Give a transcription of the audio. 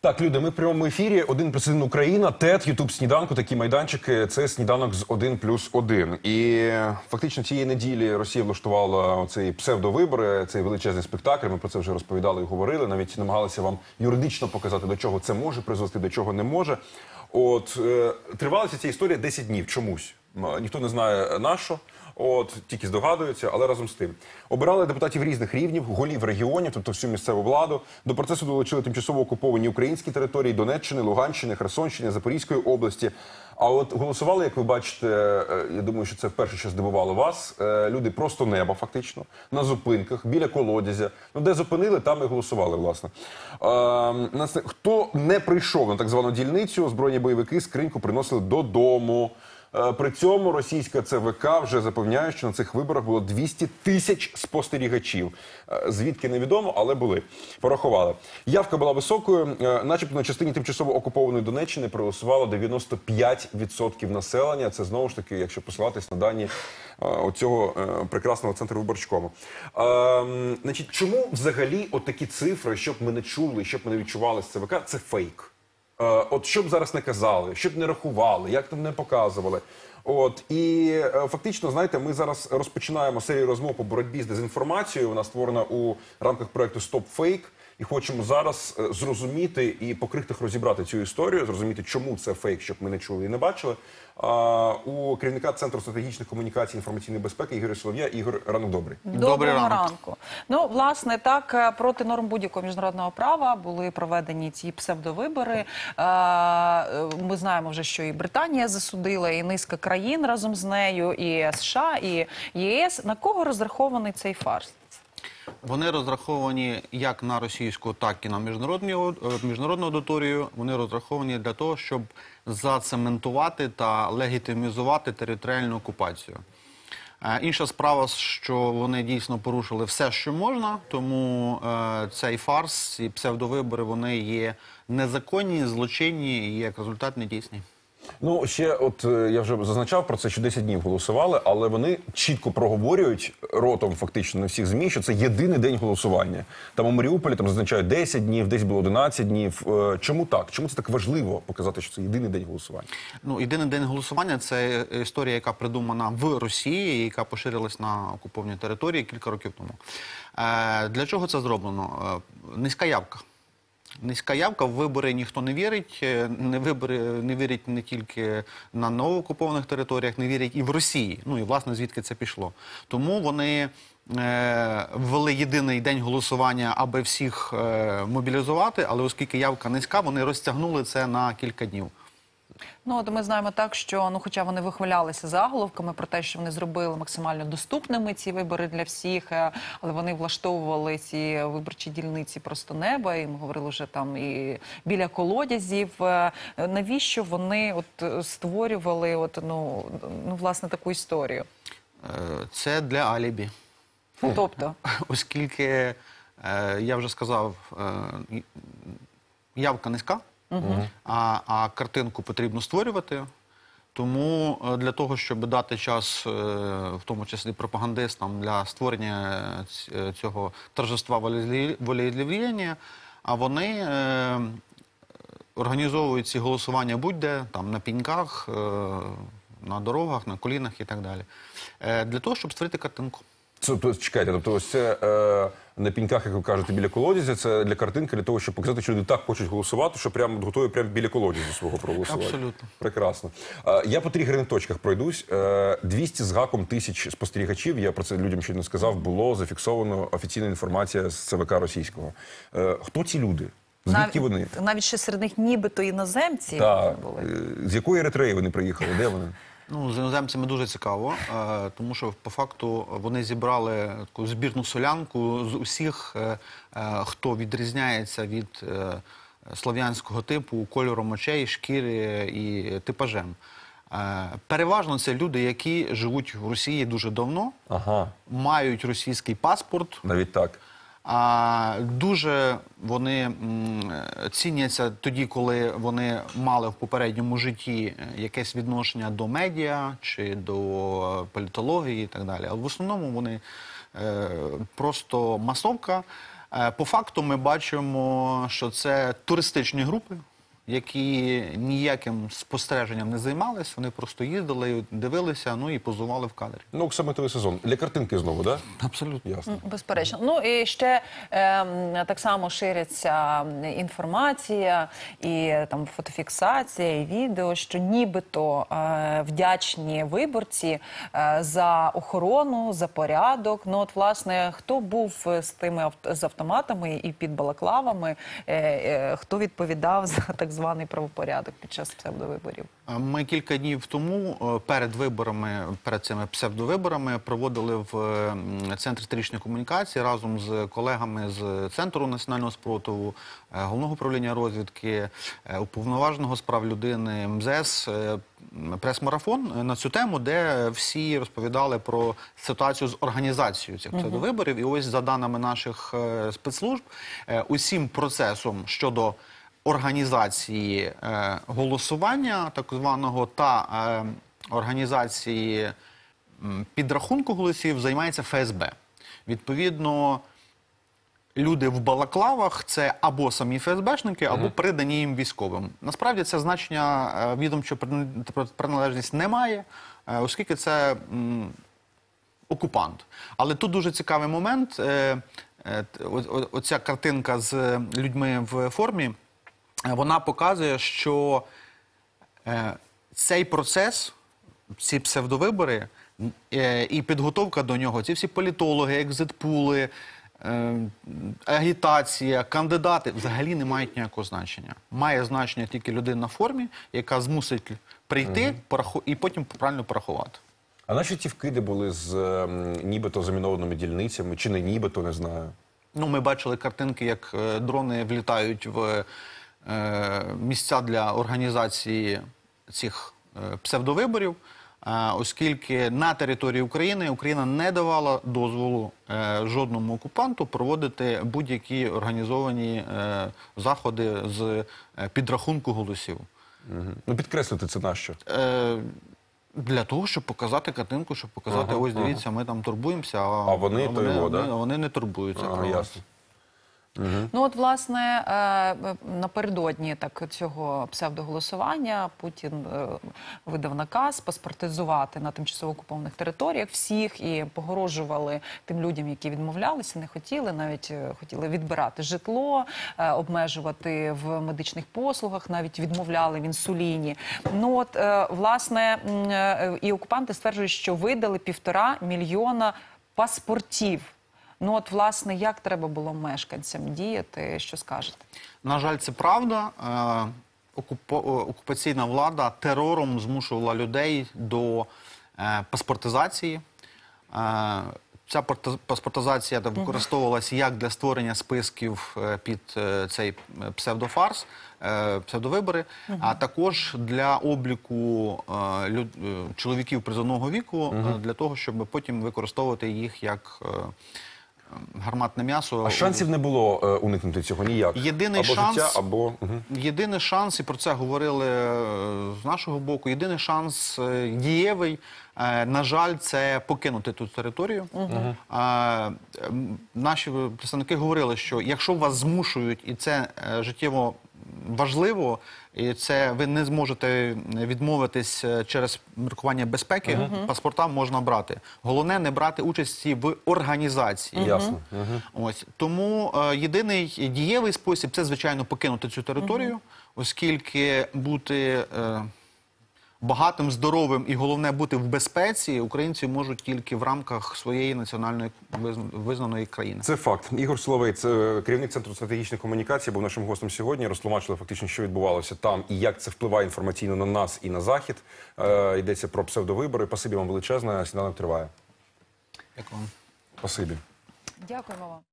Так, люди, ми в прямому ефірі. 1+1 Україна, ТЕТ, Ютуб сніданку, такі майданчики. Це сніданок з 1+1. І фактично цієї неділі Росія влаштувала оцей псевдовибори, цей величезний спектакль. Ми про це вже розповідали і говорили. Навіть намагалися вам юридично показати, до чого це може призвести, до чого не може. От, тривалася ця історія 10 днів чомусь. Ніхто не знає на що. От, тільки здогадуються, але разом з тим. Обирали депутатів різних рівнів, голів регіонів, тобто всю місцеву владу. До процесу долучили тимчасово окуповані українські території Донеччини, Луганщини, Херсонщини, Запорізької області. А от голосували, як ви бачите, я думаю, що це вперше, що здивувало вас, люди просто неба фактично, на зупинках, біля колодязя. Ну, де зупинили, там і голосували, власне. Хто не прийшов на так звану дільницю, озброєні бойовики скриньку приносили додому. При цьому російська ЦВК вже запевняє, що на цих виборах було 200 тисяч спостерігачів. Звідки невідомо, але були. Порахували. Явка була високою. Начебто на частині тимчасово окупованої Донеччини проголосувало 95% населення. Це знову ж таки, якщо посилатись на дані оцього прекрасного центру виборчкому. Значить, чому взагалі отакі цифри, щоб ми не чули, щоб ми не відчували з ЦВК, це фейк? От що б зараз не казали, що б не рахували, як там не показували. От, і фактично, знаєте, ми зараз розпочинаємо серію розмов по боротьбі з дезінформацією. Вона створена у рамках проєкту «Стоп фейк». І хочемо зараз зрозуміти і по крихтах розібрати цю історію, зрозуміти, чому це фейк, щоб ми не чули і не бачили. У керівника Центру стратегічних комунікацій і інформаційної безпеки Ігоря Солов'я. Ігор, ранок добрий. Доброго ранку. Ну, власне, так, проти норм будь-якого міжнародного права були проведені ці псевдовибори. Ми знаємо вже, що і Британія засудила, і низка країн разом з нею, і США, і ЄС. На кого розрахований цей фарс? Вони розраховані як на російську, так і на міжнародну аудиторію. Вони розраховані для того, щоб зацементувати та легітимізувати територіальну окупацію. Інша справа, що вони дійсно порушили все, що можна, тому цей фарс, ці псевдовибори, вони є незаконні, злочинні і як результат недійсні. Ну, ще от я вже зазначав про це, що 10 днів голосували, але вони чітко проговорюють ротом фактично на всіх ЗМІ, що це єдиний день голосування. Там у Маріуполі там зазначають 10 днів, десь було 11 днів. Чому так? Чому це так важливо показати, що це єдиний день голосування? Ну, єдиний день голосування – це історія, яка придумана в Росії, яка поширилась на окупованій території кілька років тому. Для чого це зроблено? Низька явка. Низька явка, в вибори ніхто не вірить, не вірять не тільки на новоокупованих територіях, не вірять і в Росії. Ну і власне звідки це пішло. Тому вони ввели єдиний день голосування, аби всіх мобілізувати, але оскільки явка низька, вони розтягнули це на кілька днів. Ну, от ми знаємо так, що, ну, хоча вони вихвалялися заголовками про те, що вони зробили максимально доступними ці вибори для всіх, але вони влаштовували ці виборчі дільниці просто неба, і ми говорили вже там і біля колодязів. Навіщо вони от створювали от, ну, власне, таку історію? Це для алібі. Тобто? Оскільки, я вже сказав, явка низька. А картинку потрібно створювати, тому для того, щоб дати час, в тому числі пропагандистам, для створення цього торжества волеіз'явлення, а вони організовують ці голосування будь-де, там на піньках, на дорогах, на колінах і так далі, для того, щоб створити картинку. Чекайте, тобто ось це на піньках, як ви кажете, біля колодязя, це для картинки, для того, щоб показати, що люди так хочуть голосувати, що прямо готові прямо біля колодязя свого проголосувати. Абсолютно. Прекрасно. Я по тригерних точках пройдусь. 200 з гаком тисяч спостерігачів, я про це людям щойно сказав, було зафіксовано офіційна інформація з ЦВК російського. Хто ці люди? Звідки вони? Навіть ще серед них нібито іноземці були. З якої Еритреї вони приїхали? Де вони? Ну, з іноземцями дуже цікаво, тому що по факту вони зібрали таку збірну солянку з усіх, хто відрізняється від слов'янського типу кольором очей, шкіри і типажем. Переважно це люди, які живуть в Росії дуже давно, мають російський паспорт. Навіть так. Дуже вони ціняться тоді, коли вони мали в попередньому житті якесь відношення до медіа чи до політології і так далі. Але в основному вони просто масовка. По факту ми бачимо, що це туристичні групи, які ніяким спостереженням не займалися, вони просто їздили, дивилися, ну і позували в кадрі. Ну, оксамитовий сезон. Для картинки знову, так? Абсолютно. Ясно. Безперечно. Ну і ще так само шириться інформація, і там фотофіксація, і відео, що нібито вдячні виборці за охорону, за порядок. Ну от, власне, хто був з тими з автоматами і під балаклавами, хто відповідав за так званий правопорядок під час псевдовиборів? Ми кілька днів тому перед виборами, перед цими псевдовиборами проводили в Центрі стратегічної комунікації разом з колегами з Центру національного спротиву, Головного управління розвідки, Уповноваженого з прав людини, МЗС, прес-марафон на цю тему, де всі розповідали про ситуацію з організацією цих псевдовиборів. І ось за даними наших спецслужб, усім процесом щодо організації голосування так званого та організації підрахунку голосів займається ФСБ. Відповідно, люди в балаклавах – це або самі ФСБшники, або придані їм військовим. Насправді це значення відомчої приналежність не має, оскільки це окупант. Але тут дуже цікавий момент. Оця картинка з людьми в формі, вона показує, що цей процес, ці псевдовибори і підготовка до нього, ці всі політологи, екзитпули, агітація, кандидати взагалі не мають ніякого значення. Має значення тільки людина в формі, яка змусить прийти і потім правильно порахувати. А наші ті вкиди були з нібито замінованими дільницями, чи не нібито, не знаю. Ну, ми бачили картинки, як дрони влітають в місця для організації цих псевдовиборів, оскільки на території України Україна не давала дозволу жодному окупанту проводити будь-які організовані заходи з підрахунку голосів. Ну, підкреслити це нащо? Для того, щоб показати картинку, щоб показати, ось дивіться, ми там турбуємося, а вони не турбуються. Ясно. Ну от, власне, напередодні цього псевдоголосування Путін видав наказ паспортизувати на тимчасово окупованих територіях всіх і погрожували тим людям, які відмовлялися, не хотіли, навіть хотіли відбирати житло, обмежувати в медичних послугах, навіть відмовляли в інсуліні. Ну от, власне, і окупанти стверджують, що видали 1,5 мільйона паспортів. Ну от, власне, як треба було мешканцям діяти, що скажете? На жаль, це правда. Окупаційна влада терором змушувала людей до паспортизації. Ця паспортизація використовувалася як для створення списків під цей псевдофарс, псевдовибори, а також для обліку чоловіків призовного віку, для того, щоб потім використовувати їх як гарматне м'ясо. А шансів не було уникнути цього ніяк? Єдиний або шанс, життя, або... Єдиний шанс, і про це говорили з нашого боку, єдиний шанс дієвий, на жаль, це покинути ту територію. Наші представники говорили, що якщо вас змушують, і це життєво важливо, і це ви не зможете відмовитись через міркування безпеки, паспорта можна брати. Головне не брати участі в організації. Ясно. Ось. Тому єдиний дієвий спосіб – це, звичайно, покинути цю територію, оскільки бути багатим, здоровим і, головне, бути в безпеці українці можуть тільки в рамках своєї національної визнаної країни. Це факт. Ігор Соловей, це керівник Центру стратегічних комунікацій, був нашим гостем сьогодні. Розтлумачили фактично, що відбувалося там і як це впливає інформаційно на нас і на Захід. Йдеться про псевдовибори. Спасибі вам величезне. Сніданок триває. Дякую вам. Спасибі. Дякуємо вам.